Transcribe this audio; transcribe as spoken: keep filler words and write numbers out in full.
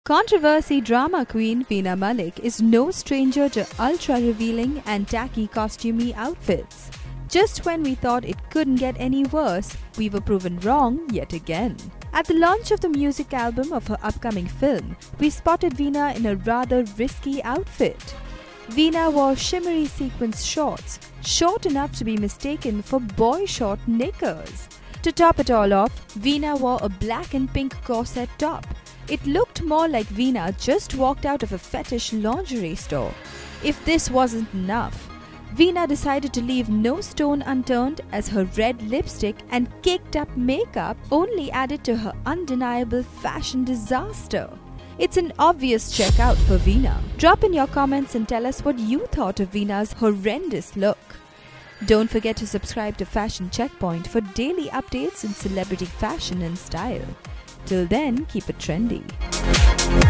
Controversy drama queen Veena Malik is no stranger to ultra-revealing and tacky costumey outfits. Just when we thought it couldn't get any worse, we were proven wrong yet again. At the launch of the music album of her upcoming film, we spotted Veena in a rather risky outfit. Veena wore shimmery sequins shorts, short enough to be mistaken for boy short knickers. To top it all off, Veena wore a black and pink corset top. It looked more like Veena just walked out of a fetish lingerie store. If this wasn't enough, Veena decided to leave no stone unturned as her red lipstick and caked up makeup only added to her undeniable fashion disaster. It's an obvious checkout for Veena. Drop in your comments and tell us what you thought of Veena's horrendous look. Don't forget to subscribe to Fashion Checkpoint for daily updates in celebrity fashion and style. Till then, keep it trendy.